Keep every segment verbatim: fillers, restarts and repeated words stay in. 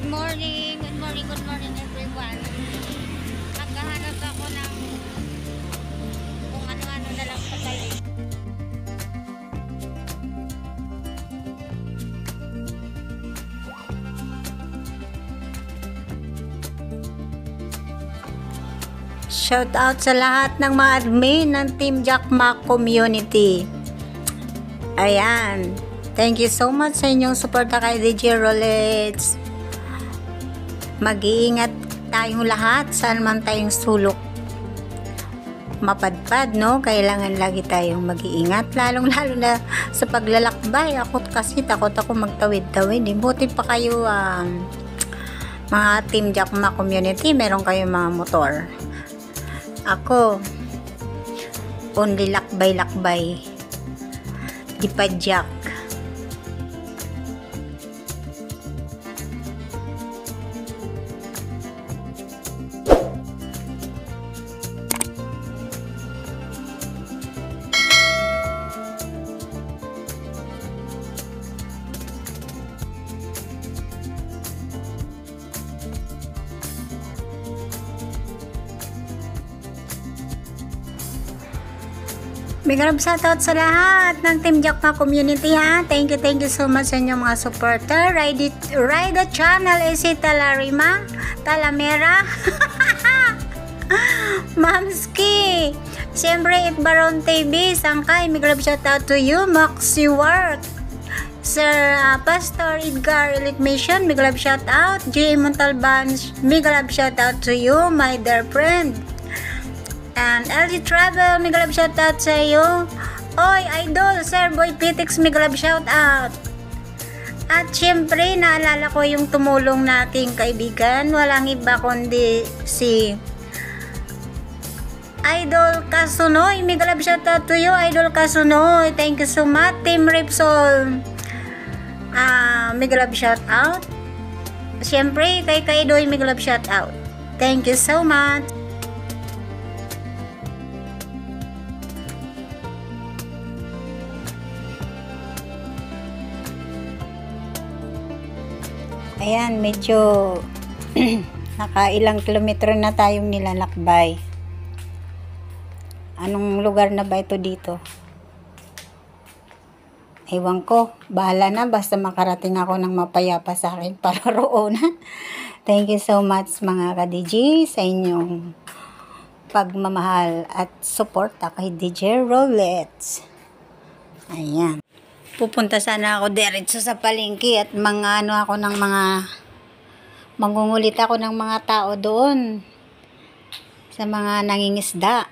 morning, good morning, good morning everyone. Naghahanap ako ng kung ano-ano na lang sa paligid. Shout out sa lahat ng mga admin ng Team Jackma Community. Ayan. Thank you so much sa inyong suporta kay D J Rolets. Mag-iingat tayong lahat saan man tayong sulok mapadpad, no? Kailangan lagi tayong mag-iingat, lalong lalo na sa paglalakbay. Ako kasi takot ako magtawid-tawid. Buti pa kayo um, mga Team Jackma Community, meron kayong mga motor. Ako only lakbay-lakbay, di pa jack. Big love shoutout sa lahat ng Team Jackma Community, ha. Thank you, thank you so much sa inyong mga supporter. Ride it, ride the channel is it Talarima, Talamera, Mamski. Siyempre, It Baron T V, Sangkay, big love shoutout to you. Maxi Work, Sir uh, Pastor Edgar Elite Mission, big love shoutout. J. Montalban, big love shoutout to you, my dear friend. And L G Travel, mega love shoutout sa iyo. Oy, Idol, Sir Boy Pitix, mega love shoutout. At syempre, naalala ko yung tumulong nating kaibigan. Walang iba kundi si Idol Kasunoy, mega love shoutout to you, Idol Kasunoy. Thank you so much, Team Ripsol. Ah, uh, mega love shoutout. Syempre, kay Kaidoy, mega love shoutout. Thank you so much. Ayan, medyo nakailang kilometro na tayong nilalakbay. Anong lugar na ba ito dito? Ewan ko, bahala na, basta makarating ako ng mapayapa sa akin para roon. Thank you so much mga ka-D J sa inyong pagmamahal at suporta kay D J Rolets. Ayan. Pupunta sana ako diretso sa palengke at mga ano ako ng mga mangungulit ako ng mga tao doon sa mga nangingisda.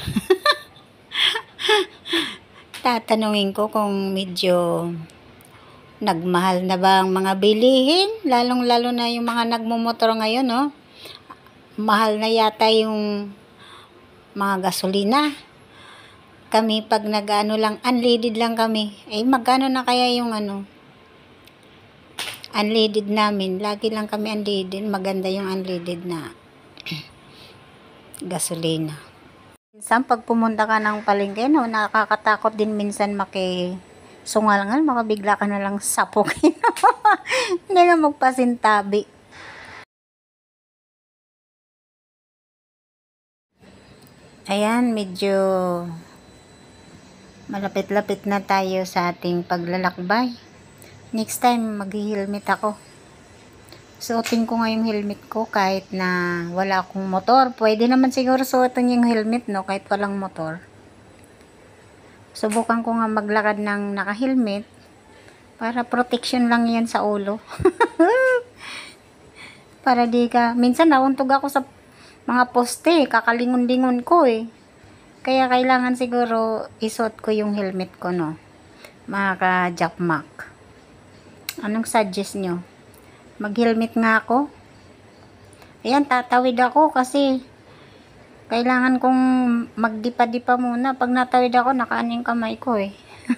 Tatanungin ko kung medyo nagmahal na ba ang mga bilihin, lalong lalo na yung mga nagmumotor ngayon, no? Mahal na yata yung mga gasolina. Kami pag nag-ano lang, unleaded lang kami. Eh, magkano na kaya yung ano? Unleaded namin. Lagi lang kami unleaded. Maganda yung unleaded na gasolina. Minsan, pag pumunta ka ng palengke, no, nakakatakot din minsan maki sungal-ngal, makabigla ka na lang sapukin. Hindi nga magpasintabi. Ayan, medyo malapit-lapit na tayo sa ating paglalakbay. Next time, mag-helmet ako. Suotin ko nga yung helmet ko kahit na wala akong motor. Pwede naman siguro suotin yung helmet, no, kahit walang motor. Subukan ko nga maglakad ng naka-helmet para protection lang yan sa ulo. Para di ka, minsan nauntog ako sa mga poste, kakalingon-lingon ko eh. Kaya kailangan siguro isuot ko yung helmet ko, no, mga ka-Jackmac. Anong suggest nyo? Mag-helmet nga ako. Ayan, tatawid ako kasi kailangan kong magdipa-dipa muna. Pag natawid ako, nakaan yung kamay ko eh.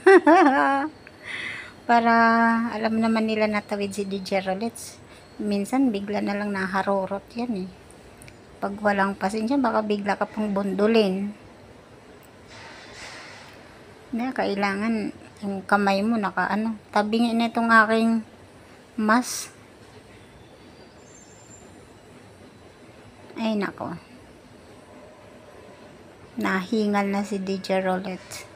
Para alam naman nila natawid si D J Rolets. Minsan bigla na lang naharurot yan eh. Pag walang pasensya, baka bigla ka pong bundulin. Na kailangan yung kamay mo naka ano, tabingin na itong aking mas Ay nako. Nahingal na si D J Roulette.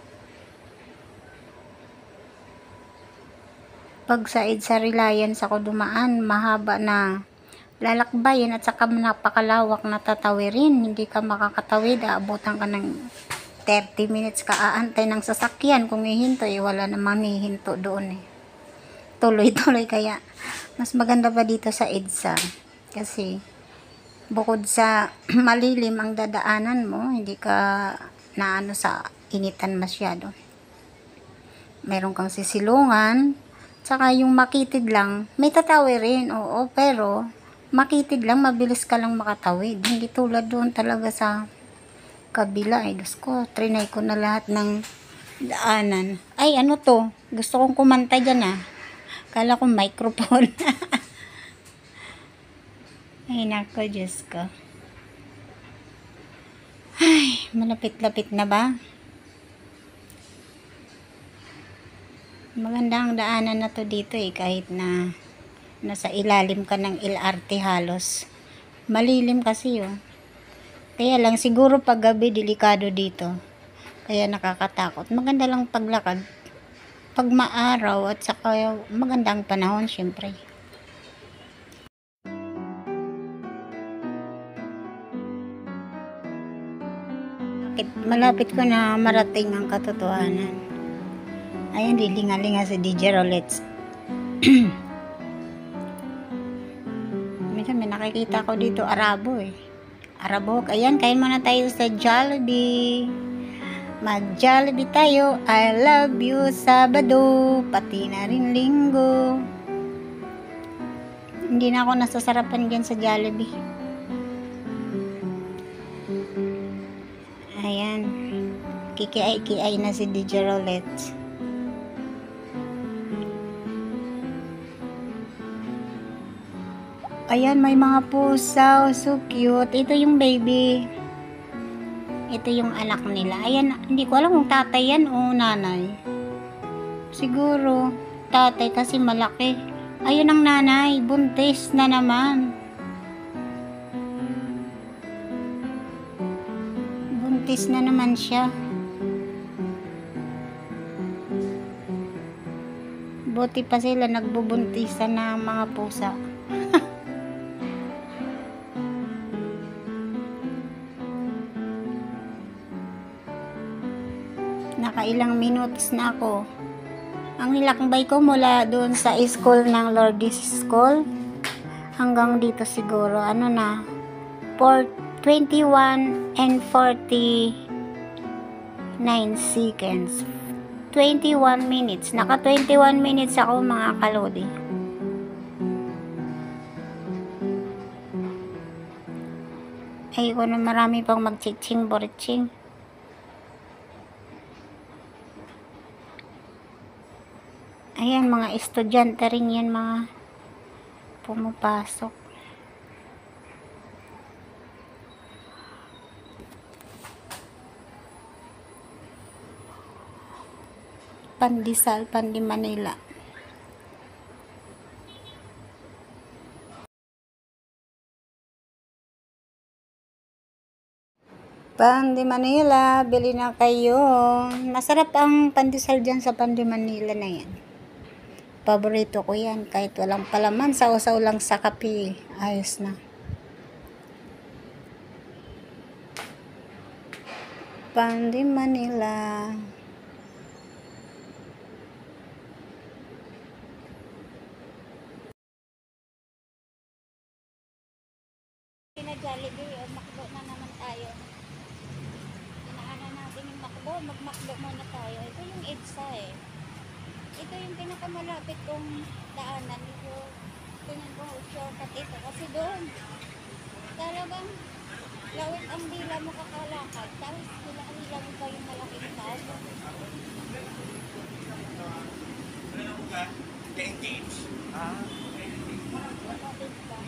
Pag sa EDSA Reliance ako dumaan, mahaba na lalakbayin at saka napakalawak na tatawirin. Hindi ka makakatawid, aabutan ka ng thirty minutes ka aantay ng sasakyan. Kung hihinto, eh, wala namang hihinto doon eh. Tuloy-tuloy, kaya mas maganda pa dito sa EDSA. Kasi bukod sa malilim ang dadaanan mo, hindi ka naano sa initan masyado. Meron kang sisilungan, saka yung makitid lang, may tatawirin, oo, pero makitid lang, mabilis ka lang makatawid. Hindi tulad doon talaga sa kabila. Ay, Diyos ko, trinay ko na lahat ng daanan. Ay, ano to? Gusto kong kumanta dyan ah. Kala ko microphone. Ay, nako, Diyos ko. Ay, malapit-lapit na ba? Maganda ang daanan na to dito eh, kahit na nasa ilalim ka ng L R T halos. Malilim kasi oh. Kaya lang siguro pag gabi delikado dito. Kaya nakakatakot. Maganda lang paglakad pag maaraw at saka magandang panahon syempre. Malapit ko na marating ang katotohanan. Ayan, lilinga-linga si D J Roulette. Minsan may nakikita ko dito Arabo eh. Arabo, ayan, kain muna tayo sa Jollibee. Mag-Jollibee tayo. I love you Sabado, pati na rin Linggo. Hindi na ako nasasarapan dyan sa Jollibee. Ayan, kikiay-kiay na si D J Roulette. Ayan, may mga pusa. So cute. Ito yung baby. Ito yung anak nila. Ayan, hindi ko alam kung tatay yan o nanay. Siguro tatay kasi malaki. Ayun ang nanay. Buntis na naman. Buntis na naman siya. Buti pa sila nagbubuntisan ng mga pusa. Nakailang minutes na ako. Ang nilakbay ko mula doon sa school ng Lourdes School hanggang dito siguro ano na for twenty-one and forty-nine seconds, twenty-one minutes. Naka twenty-one minutes ako mga kalodi. Ay ko na marami pang magchiching boriching. Ayan, mga estudyante rin yan, mga pumapasok. Pandesal, Pandi Manila. Pandi Manila, bili na kayo. Masarap ang pandesal dyan sa Pandi Manila na yan. Paborito ko yan. Kahit walang palaman, sausaw lang sa kape. Ayos na. Pandi Manila. Na Jollibee, o makdo na naman tayo. Inaanan natin yung makdo, magmakdo muna tayo. Ito yung EDSA eh. Ito yung pinakamalapit kong daanan. Ito, tingnan ko, shortcut ito. Kasi doon, talagang lawit ang dila mo kakalakad. Tapos hila-hila mo pa yung malaking tao. Engage. Ah, Malapit pa.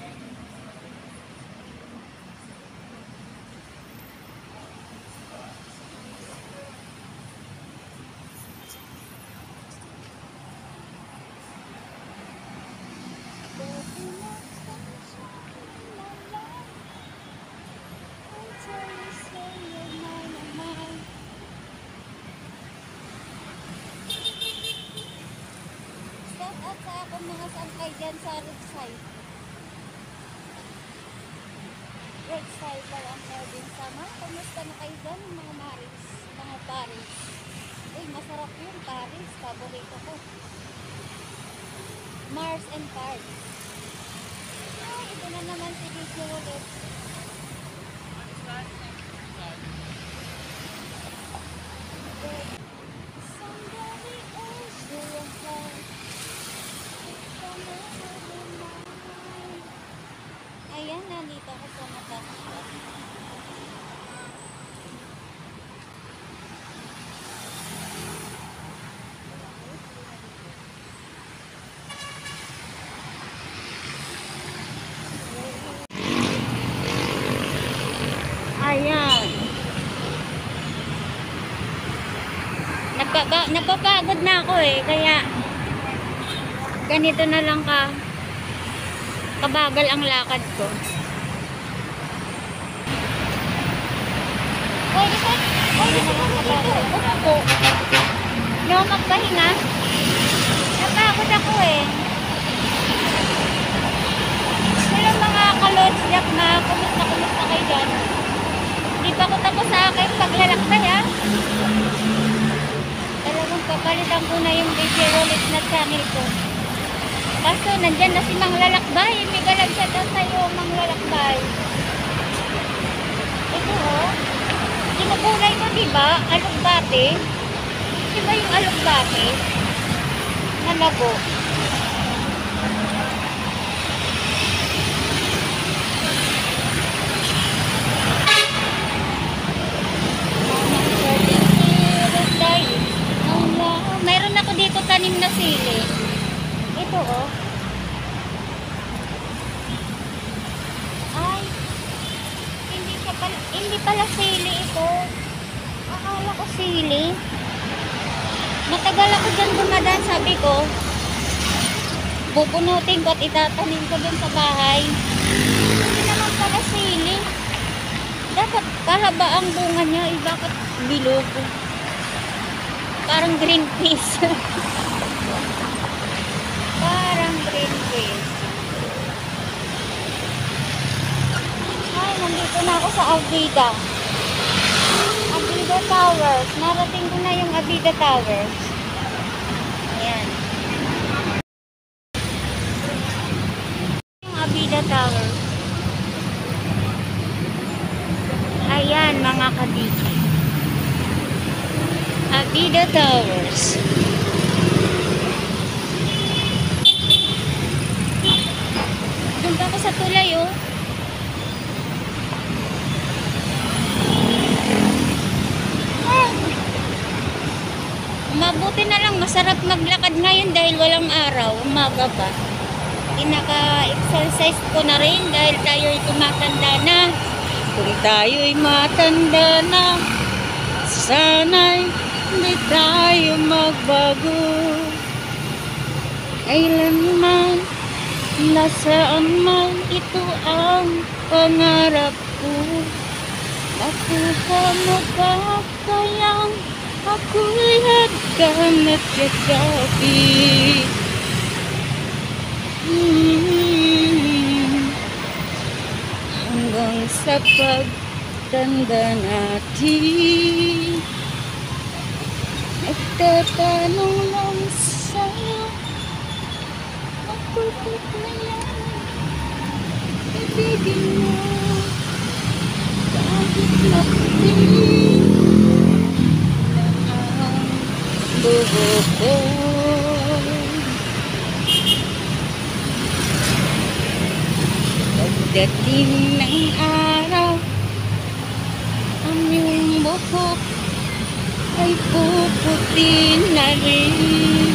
yung mga sangkay dyan sa roadside. Roadside lang ang Melvin Sama. Kamusta na kayo dyan, mga maris, mga paris? Uy, masarap yung paris. Paborito ko. Mars and Paris. Ah, ito na naman si D J ulit. Somebody else will have. Ayan, nandito ako sa Natasha. Ayan. Nagpapa napapagod na ako eh, kaya ganito na lang ka kabagal ang lakad ko. Pwede ba? Pwede siguro dito. Umupo. Hindi ako magpahinga. Napagod ako eh. Hello mga kalodslap na kumusta kumusta kayo dyan. Hindi pa ako tapos sa aking paglalakbay ha. Talagang papalitan ko na yung D J Rolex na channel ko. Kaso nandyan na si Mang Lalakbay. May galag siya daw sa'yo, Mang Lalakbay. Ito oh. Kinugulay ko diba? Alugbate. Diba yung alugbate? Nalago. Mayroon ako dito tanim na sili. Ito oh. Ay. Hindi siya pala, hindi pala sili ito. Akala ko sili. Matagal ako dyan dumadaan, sabi ko. Bubunutin ko at itatanim ko dun sa bahay. Hindi naman pala sili. Dapat kahaba ang bunga niya. Eh, bakit bilog? Parang green peas. Parang green peas. Ay, nandito na ako sa Avida. Avida Towers. Narating ko na yung Avida Towers. Ayan. Yung Avida Towers. Ayan, mga kadiki. Avida Towers. Doon pa ako sa tulay, oh. Ah. Mabuti na lang, masarap maglakad ngayon dahil walang araw, umaga pa. Inaka-exercise ko na rin dahil tayo'y tumatanda na. Kung tayo'y matanda na, sana'y hindi tayo magbago. Kailanman, nasaan man, ito ang pangarap ko. Makuha mo ka kayang ako'y hagkan at yakapin. Hmm, hanggang sa pagtanda natin. Nagtatanong lang sa'yo, matutot na yan, ibigin mo, kahit laking na ang buhok ko. Pagdating ng araw, ang iyong buhok ay puputi na rin.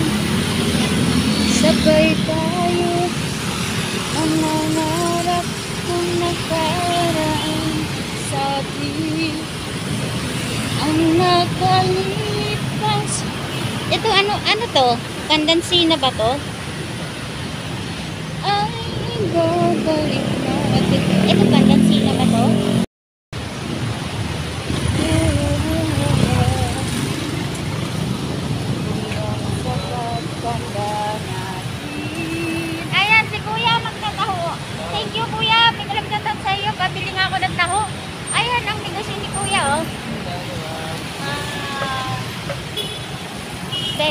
Sabay tayo ang nangarap kung nakaraan sa atin ang nakalipas. Ito ano, ano to? Pandansina ba to? Ay, babalik natin. Ito pandansina ba to? Tanda natin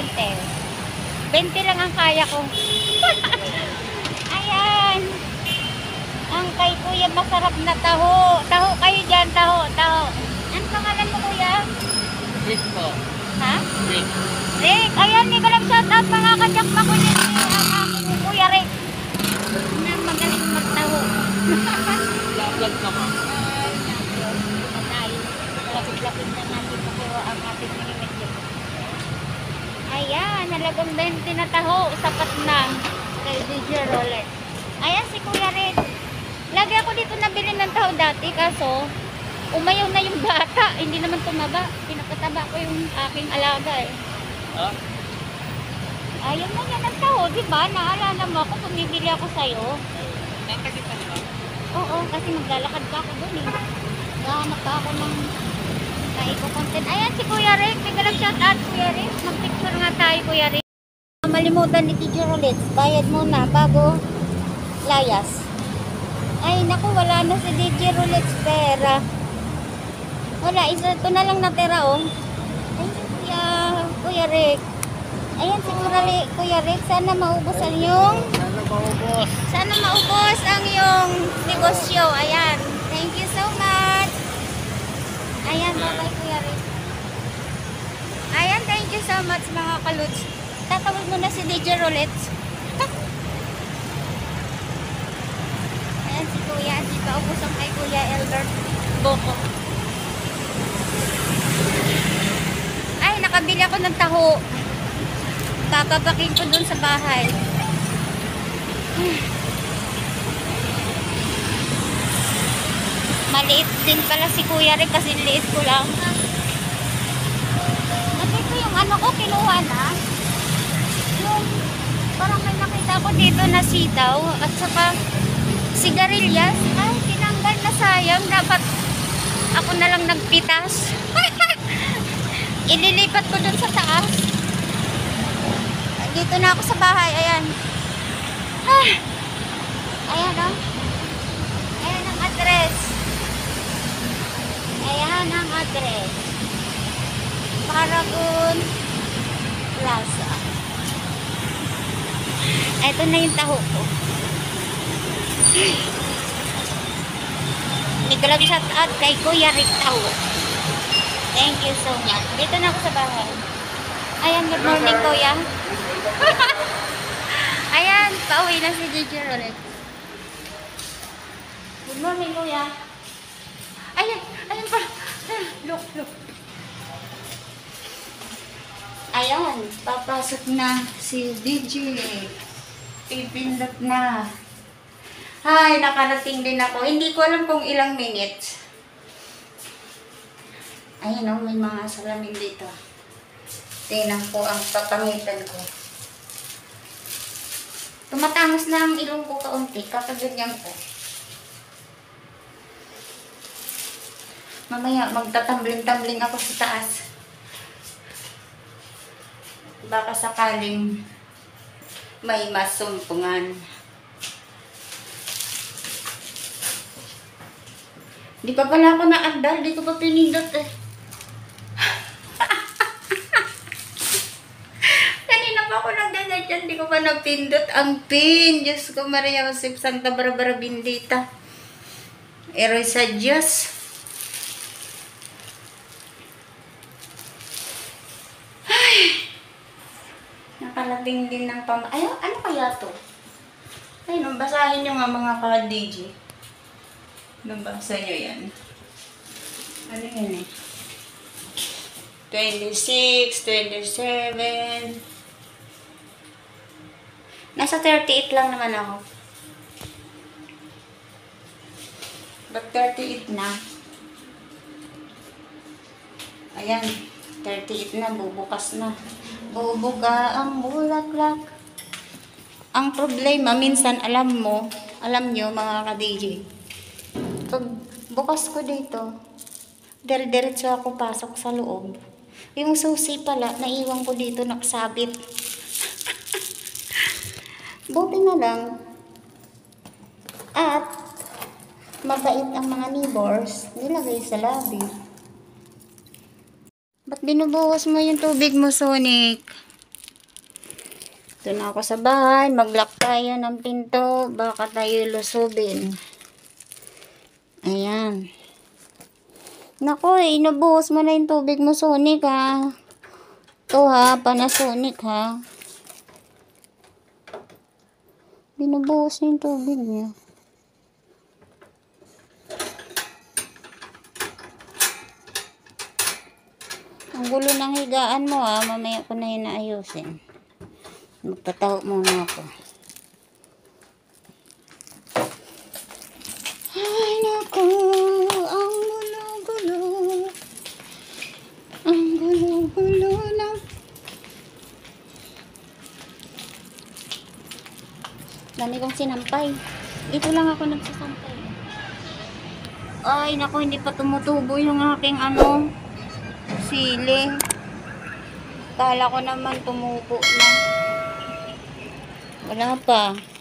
twenty. twenty lang ang kaya ko. Ayan. Ang kay kuya masarap na taho. Taho kayo dyan, taho, taho. Ano pangalan mo kuya? Rick po. Ha? Rick. Rick, ayan, may galang shout out mga kajakma ko din. Ang aking kuya Rick. Na magaling magtaho. Vlog ka ma. Patay. Lapit-lapit na natin pero ang ating minimedyo. Ayan, nalagang twenty na taho. Sapat na. Kay D J Rolex. Ayan si Kuya Rick. Lagi ako dito nabili ng taho dati kaso umayaw na yung bata. Hindi naman tumaba. Pinakataba ko yung aking alaga eh. Ha? Ayaw na niya ng taho, di ba? Naalala mo ako, bumibili ako sa'yo. Nakakita ba? Oo, kasi maglalakad pa ako dun eh. Gahanap pa ako ng naiko-content. Ayan si Kuya Rick. May galang shout out Kuya Rick. Mag-picture nga tayo Kuya Rick. Malimutan ni Teacher Rolex. Bayad muna bago layas. Ay naku, wala na si D J Rolex pera. Wala, isa ito na lang natira oh. Ay, Kuya, Kuya Rick. Ayan si Kuya Rick, Kuya Rick. Sana maubos ang iyong Sana maubos. Sana maubos ang iyong negosyo. Ayan. Thank you so much. Ayan, bye-bye Kuya Rick. Ayan, thank you so much mga kaluts. Tatawag mo na si D J Rolex. Ayan si Kuya. Di pa ubos ang kay Kuya Elbert Boko. Ay, nakabili ako ng taho. Papapakin ko dun sa bahay. Maliit din pala si Kuya Rick kasi liit ko lang. Nakita ko yung ano ko, kinuha na. Yung parang may nakita ko dito na sitaw at saka sigarilyas. Ay, tinanggal na sayang. Dapat ako na lang nagpitas. Ililipat ko dun sa taas. Dito na ako sa bahay. Ayan. Ah. Ayan o. Oh. Ayan ang address. Ayan ang address. Paragon Plaza. Ito na yung taho ko. Nagkalag shout out kay Kuya Rick Taho. Thank you so much. Dito na ako sa bahay. Ayan, good morning Kuya. Ayan, pauwi na si D J Rolex. Good morning Kuya. Ayan, ayan pa. Look, look. Ayan, papasok na si D J. Pipindot na. Ay, nakarating din ako. Hindi ko alam kung ilang minutes. Ayan o, may mga salamin dito. Tingnan ko ang papangitan ko. Tumatangos na ang ilong ko kaunti. Kakaganyan ko. Mamaya, magtatambling-tambling ako sa taas. Baka sakaling may masumpungan. Di pa pala ako naandar. Di ko pa pinindot eh. Kanina pa ako nagdagat dyan. Di ko pa napindot ang pin. Diyos ko, Maria Josep Santa Barbara Bendita. Eroy sa Diyos. Ay. Nakalating din ng pam... Ay, ano kaya to? Ay, nung basahin nyo nga mga ka-D J. Nabasa nyo yan. Ano yan eh? twenty-six, twenty-seven. Nasa thirty-eight lang naman ako. Ba't thirty-eight na? Ayan. thirty-eight na. Bubukas na. Bubuka ang bulaklak. Ang problema, minsan alam mo, alam nyo mga ka-D J. Pag bukas ko dito, dire-diretso ako pasok sa loob. Yung susi pala, naiwan ko dito, nakasabit. Buti na lang. At, mabait ang mga neighbors, nilagay sa labi. Ba't binubuhos mo yung tubig mo, Sonic? Ito na ako sa bahay. Mag-lock tayo ng pinto. Baka tayo lusubin. Ayan. Naku, eh, inubuhos mo na yung tubig mo, Sonic, ha. Ito, ha. Panasonic, ha. Binubuhos na yung tubig niya. Ang gulo ng higaan mo, ha. Mamaya ko na yun naayusin. Magtataho muna ako. Ay, naku. Ang gulo-gulo. Ang gulo-gulo ng... Dami kong sinampay. Dito lang ako nagsasampay. Ay, naku. Hindi pa tumutubo yung aking ano... sili. Kala ko naman tumubo na. Wala pa.